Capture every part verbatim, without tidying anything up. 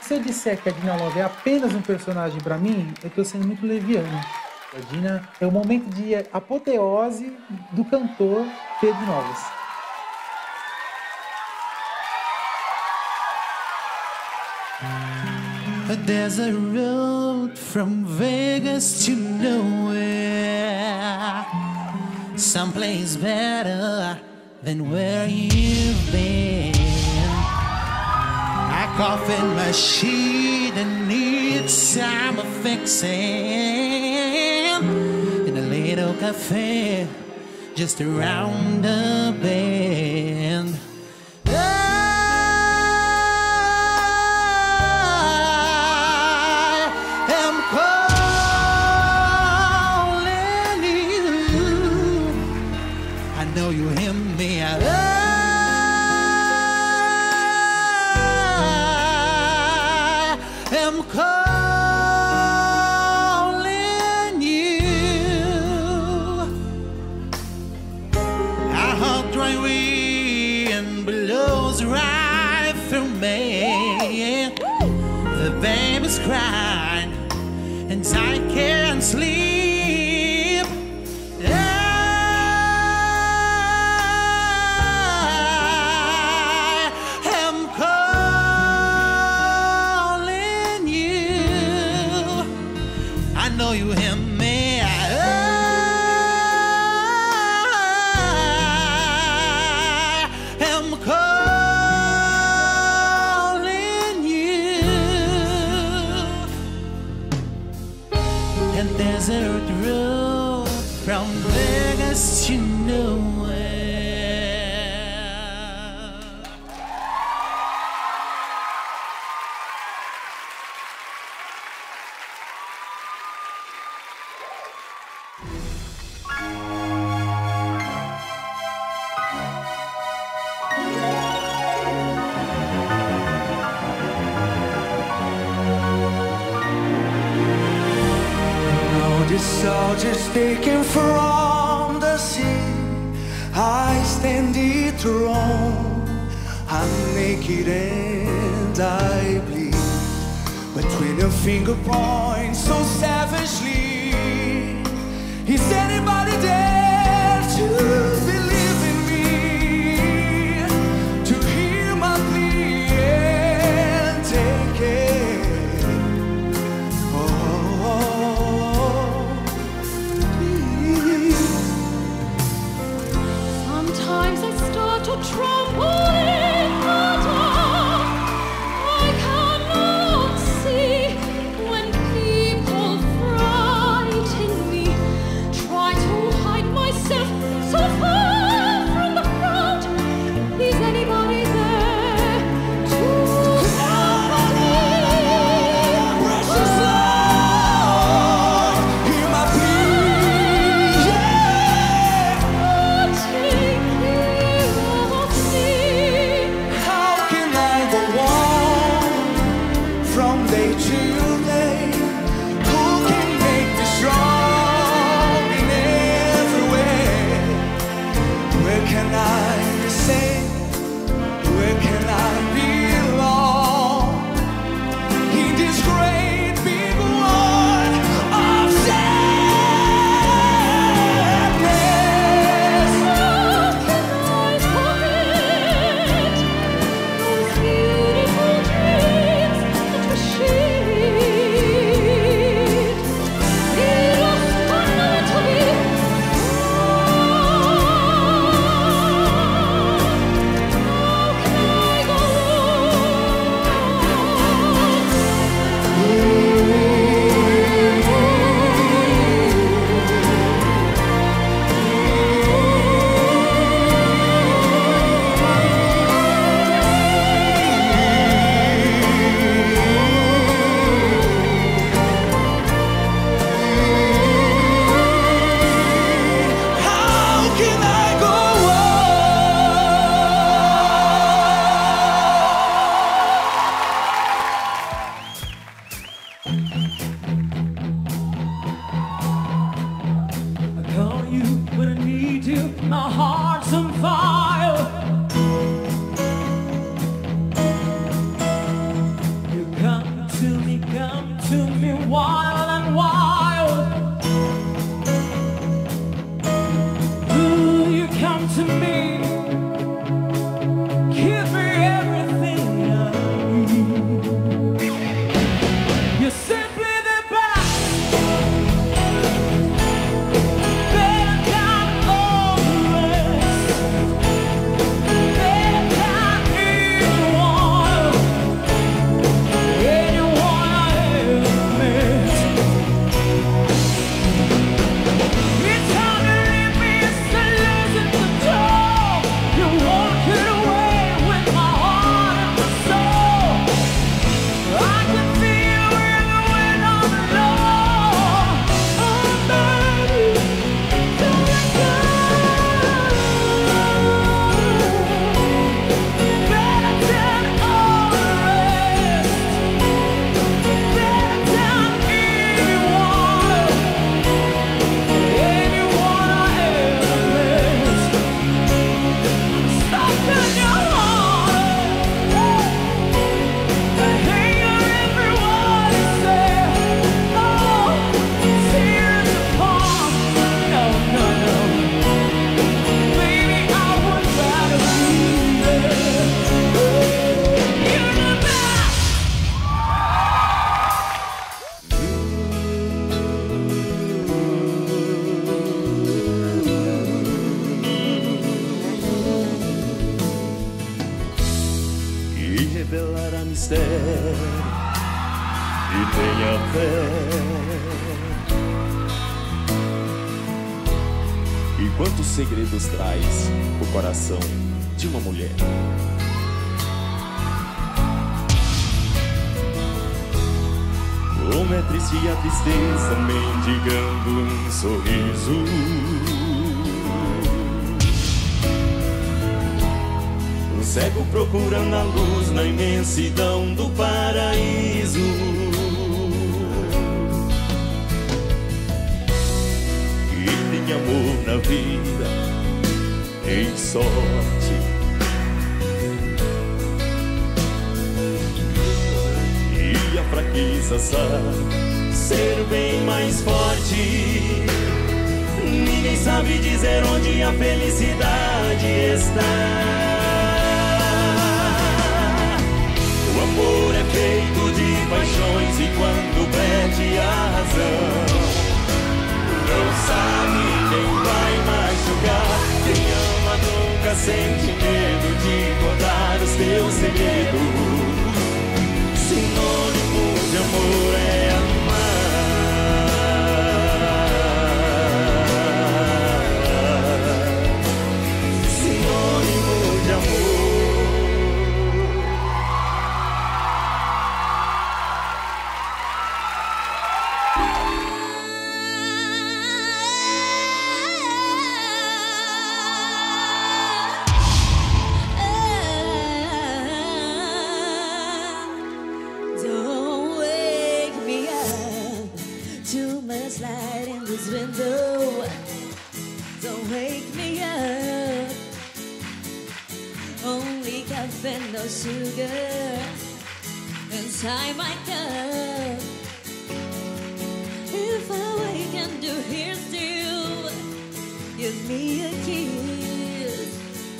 se eu disser que a Dina Love é apenas um personagem pra mim, eu tô sendo muito leviano. A Dina é o momento de apoteose do cantor Pedro Novas. There's a road from Vegas to nowhere, someplace better than where you've been. A coffin machine that needs some fixing, in a little cafe just around the bend. Crying and I can't sleep. I am calling you. I know you hear me. I am calling. Desert road from Vegas to nowhere. Soldiers taken from the sea, I stand dethroned. I'm naked and I bleed between your finger points so savagely. Is anybody there to believe in me, to hear my plea and take it? Sometimes I start to tremble in the dark. I cannot see when people frighten me, try to hide e revelará mistério. E tenha fé. E quantos segredos traz o coração de uma mulher? Como é triste a tristeza mendigando um sorriso. O cego procurando a luz na imensidão do paraíso. E tem amor na vida, tem sorte. E a fraqueza sabe ser bem mais forte. Ninguém sabe dizer onde a felicidade está. O amor é feito de paixões e quando perde a razão, não sabe quem vai machucar. Quem ama nunca sente medo de contar os teus segredos. Sinônimo de amor é amar. Sinônimo de amor. No sugar inside my cup. If I wake and you're here still, give me a kiss.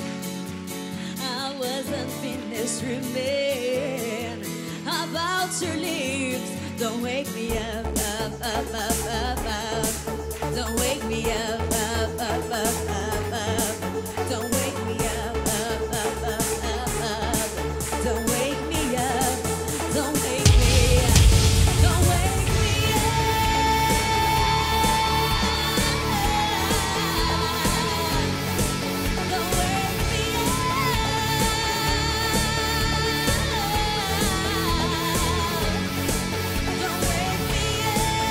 I wasn't finished dreaming about your lips. Don't wake me up, up, up, up, up, up. Don't wake me up, up, up, up, up, up. Don't wake me up, up, up, up, up, up. Don't wake me up, don't wake me up, don't wake me up. Don't wake me up. Don't wake me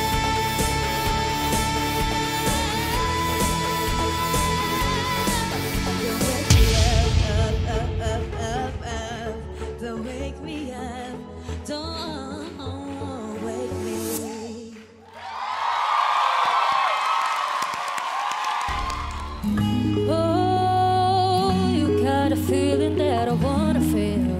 up. Don't wake me up, up, up, up, up. Don't wake me up, don't wake me. Oh, you got a feeling that I wanna feel.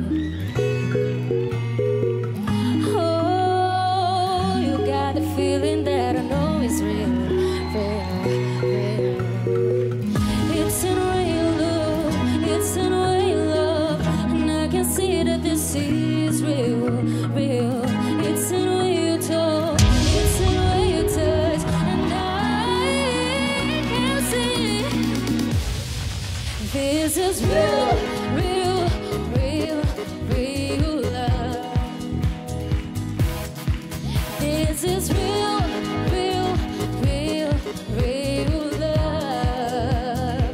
Oh, you got a feeling that I know is real, real, real. It's in real love, it's in real love, and I can see that this is real, real. It's in what you talk, it's in what you touch, and I can see this is real, real, real, real love. This is real, real, real, real love.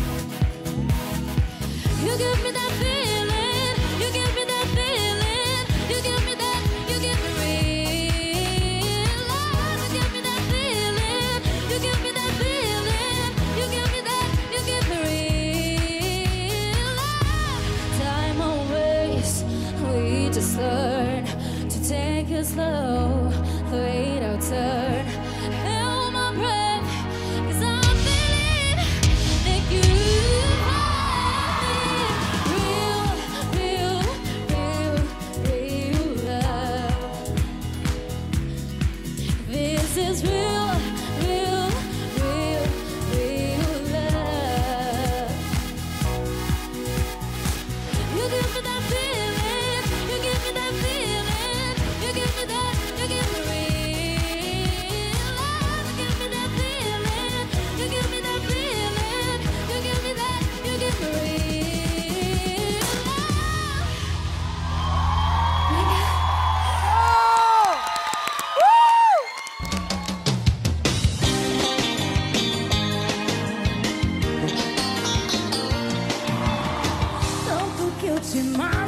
You give me that feeling, you give me that feeling, you give me that, you give me real love. You give me that feeling, you give me that feeling, you give me that, you give me real love. Time won't waste, we just learn to take it slow, wait our turn. Hold my breath, 'cause I'm feeling that you want me. Real, real, real, real love. This is real, real, real, real love. You give me that feeling, you give me that feeling, you give me that.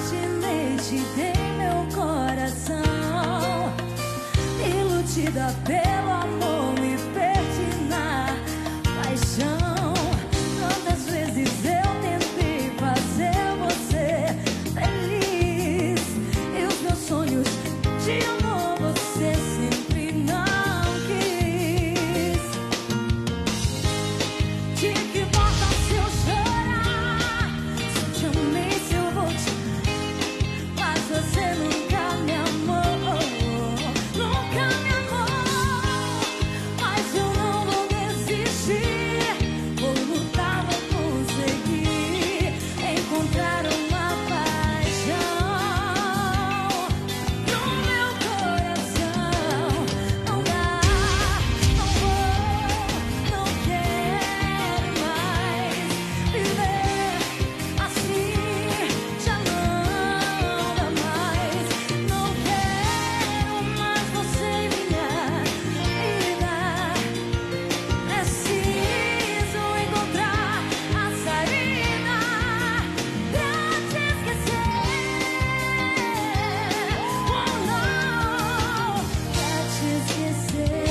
imaginei, te dei meu coração. Iludida pelo amor, me perdi na paixão. Quantas vezes eu tentei fazer você feliz, e os meus sonhos de amor você sempre não quis. De que importa se eu chorar, se eu te amei, se eu vou te... Mas você nunca me amou, nunca me amou. Mas eu não vou desistir, vou lutar, vou conseguir encontrar uma paixão no meu coração. Não dá, não vou, não quero mais viver assim, já não dá mais. Não quero mais você em minha vida. Preciso encontrar a saída pra te esquecer. Oh não, pra te esquecer.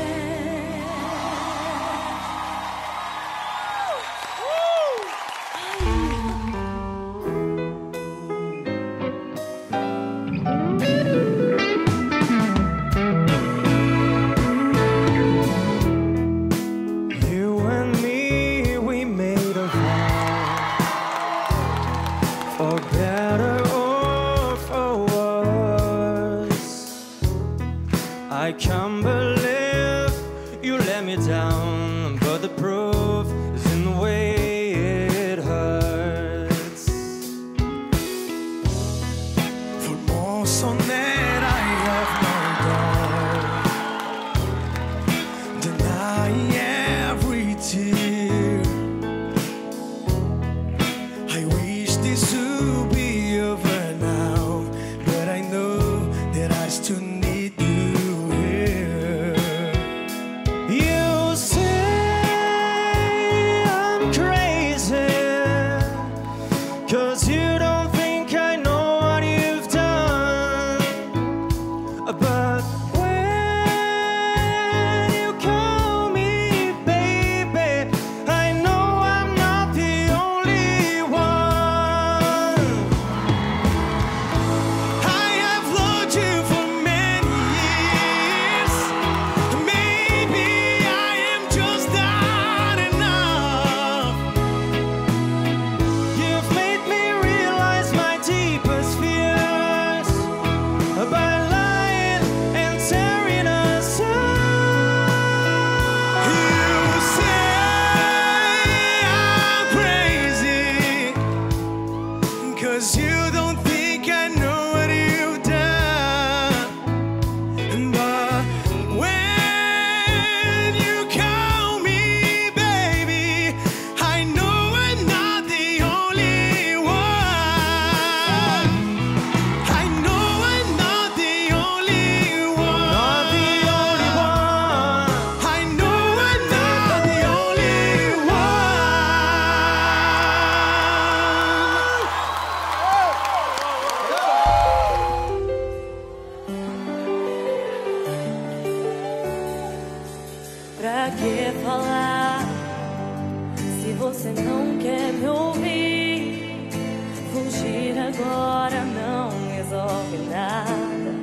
You and me, we made a vow, for better or for worse. I can't believe you let me down, but the proof is in the way it hurts. For more so that I have no doubt, deny every tear. I wish this would be over now, but I know that I still need you here. You say I'm crazy, 'cause you don't think I know what you've done. But when you call me baby, I know I'm not the only one. I have loved you for many years. Maybe I am just not enough. You've made me realize my deepest fears by lying and tearing us up. You say I'm crazy, 'cause you don't think I know what you've done. But when you call me baby, I know I'm not the only one. I know I'm not the only one. Not the only one. I know I'm not the only one. Pra que falar se você não quer me ouvir? Fugir agora não resolve nada.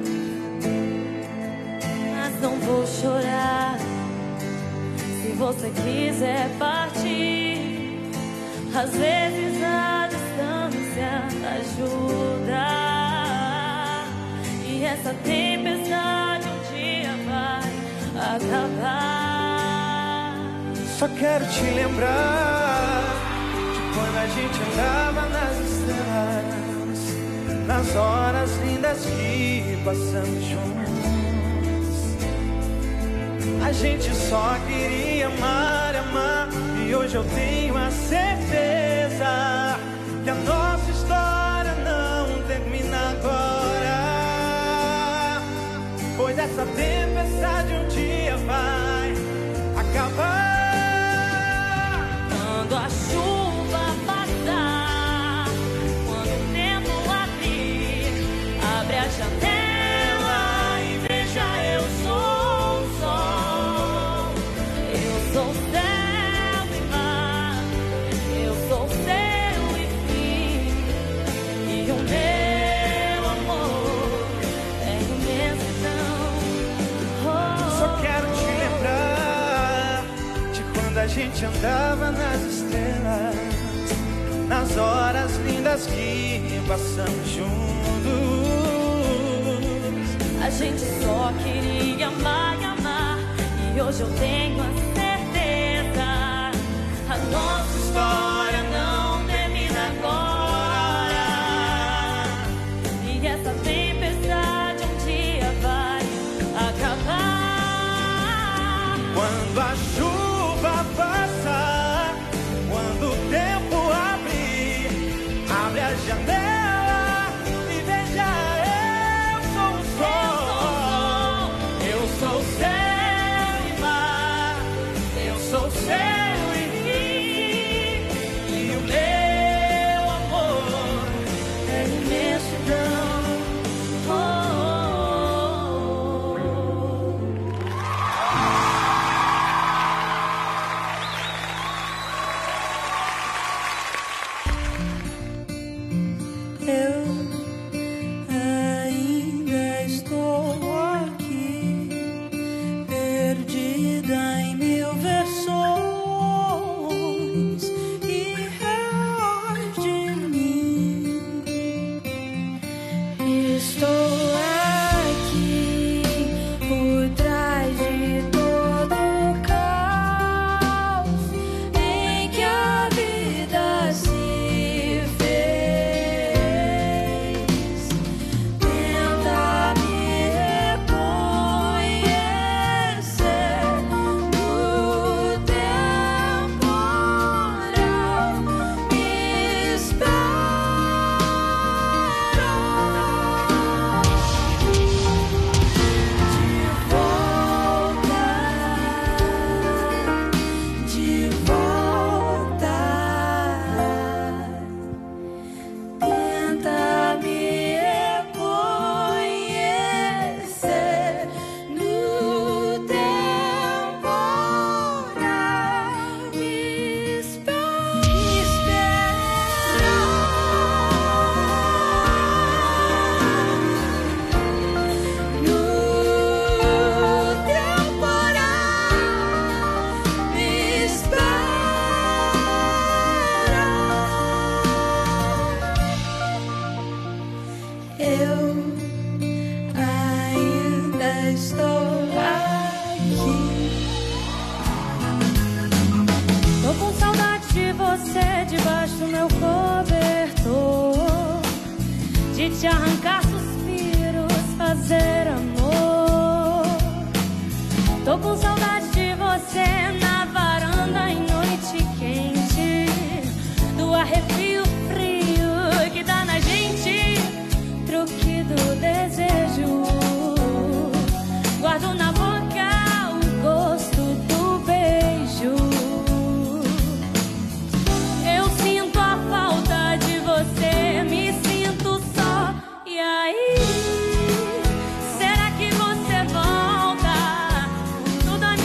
Mas não vou chorar se você quiser partir. Às vezes a distância ajuda, e essa tempestade um dia vai acabar. Só quero te lembrar de quando a gente andava nas estradas, nas horas lindas que passamos juntos. A gente só queria amar, amar, e hoje eu tenho a certeza que a nossa história não termina agora, pois essa tempestade um dia vai acabar. Quando a chuva passar, quando o tempo abrir gente andava nas estrelas, nas horas lindas que passamos juntos. A gente só queria amar e amar, e hoje eu tenho a certeza, a nossa história não termina agora. E essa tempestade um dia vai acabar. Quando a chuva passar, quando o tempo abrir, abre a janela e veja, eu sou o sol, eu sou o céu e mar, eu sou o céu e rio, e o meu amor é imensidão. Oh, Eu ainda estou aqui, perdida em mil versões e reais de mim. Estou aqui por trás de todo o caos em que a vida se fez. Tenta me reconhecer no temporal. Me espera de volta, de volta. Tenta me reconhecer no temporal. Me espera, me espera no temporal. Me espera. Eu ainda estou aqui. Tô com saudade de você debaixo do meu cobertor, de te arrancar suspiros, fazer amor. Tô com saudade de você na varanda em noite quente, do arrepio frio que dá na gente, truque do desejo. Guardo na boca o gosto do beijo. Eu sinto a falta de você, me sinto só. E aí, será que você volta? Tudo a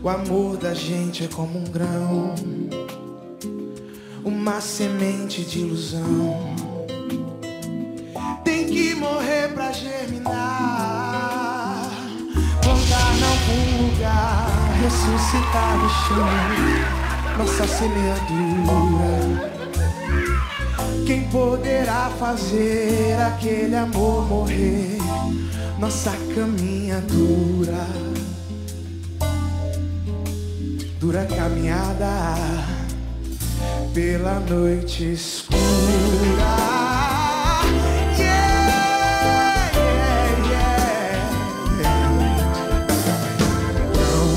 O amor da gente é como um grão, uma semente de ilusão. Tem que morrer pra germinar, plantar em algum lugar, ressuscitar no chão nossa semeadura. Quem poderá fazer aquele amor morrer? Nossa caminhadura, dura caminhada pela noite escura. Yeah, yeah, yeah. Então,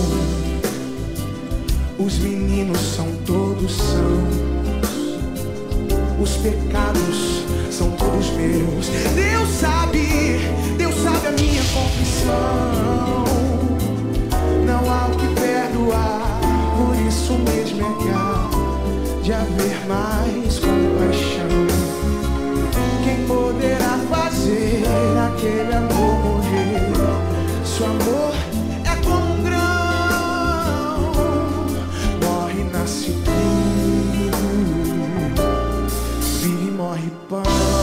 os meninos são todos sãos, os pecados são todos meus. Deus sabe, Deus sabe a minha confissão. Não há o que perdoar, por isso mesmo é que há de haver mais compaixão. Quem poderá fazer aquele amor morrer? Se o amor é como um grão, morre, nasce trigo, vive, morre pão.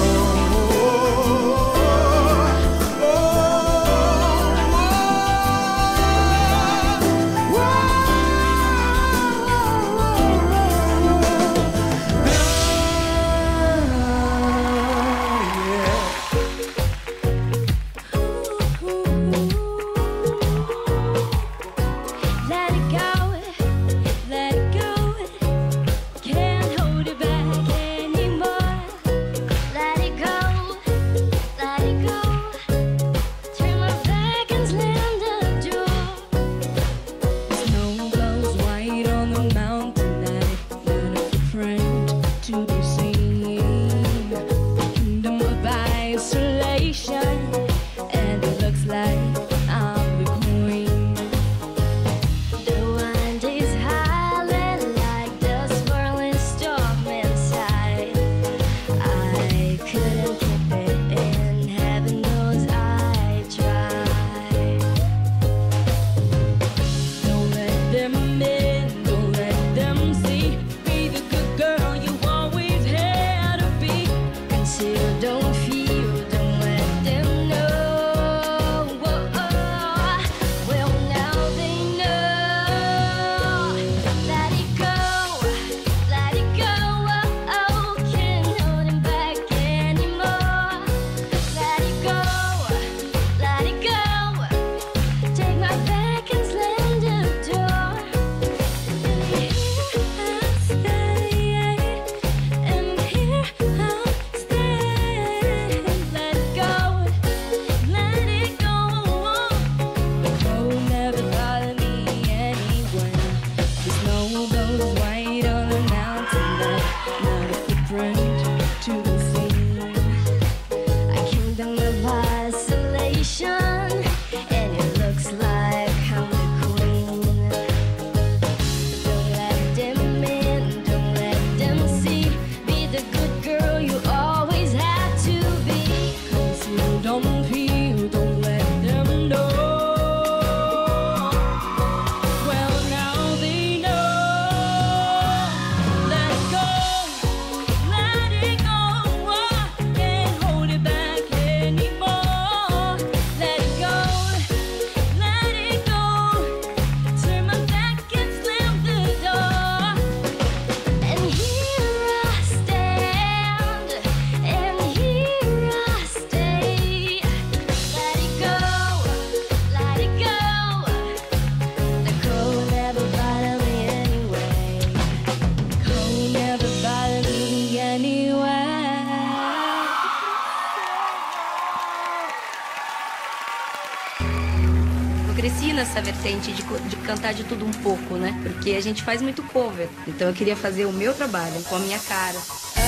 Nessa vertente de, de cantar de tudo um pouco, né? Porque a gente faz muito cover. Então eu queria fazer o meu trabalho com a minha cara.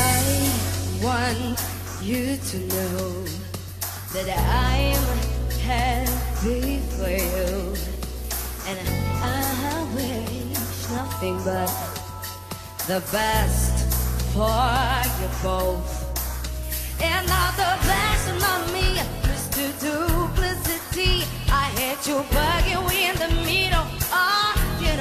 I want you to know that I'm happy for you, and I wish nothing but the best for you both. And all the best of me, Mister Duplicity. I hate you, but you in the middle. Oh, you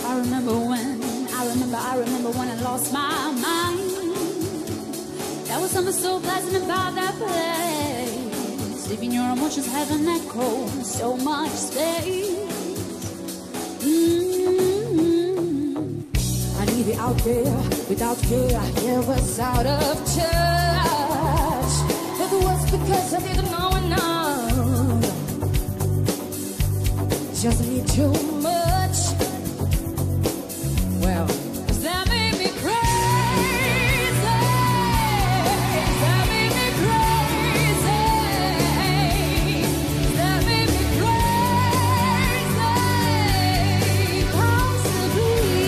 I remember when, I remember, I remember when I lost my mind. There was something so pleasant about that place. Leaving your emotions have an echo, so much space. Mm-hmm. I leave you out there without you. I was out of touch. If it was because I didn't know enough, just need too much. Well, that made me crazy. That made me crazy. That made me crazy. Possibly.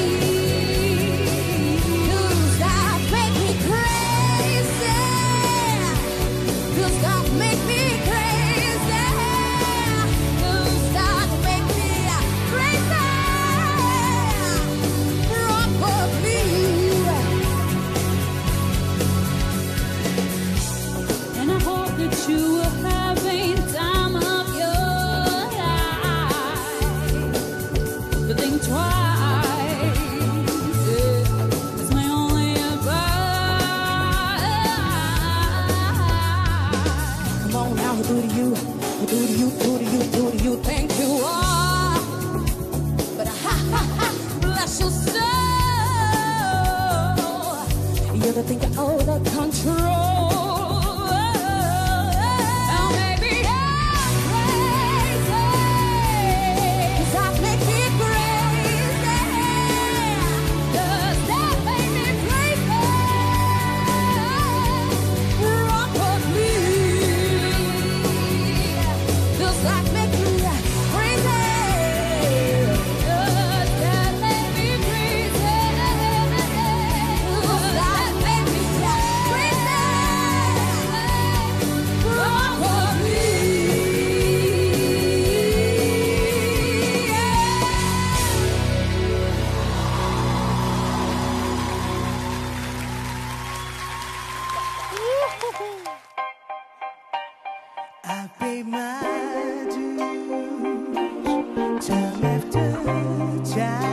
Does that make me crazy? Does that make me crazy? Does that make me crazy? Probably. And I hope that you are having time of your life. But think twice. Yeah, it's my only advice. Come on now, who do to you? Who do to you? Who do you? Who do you think you are? But ha ha ha, bless your soul. You're the thing out of control. Now maybe I'm crazy. Does that make me crazy? Does that make me crazy? Probably. Does that make me crazy? Does that make me crazy? Does that make me crazy? Probably. I pay my dues time after time.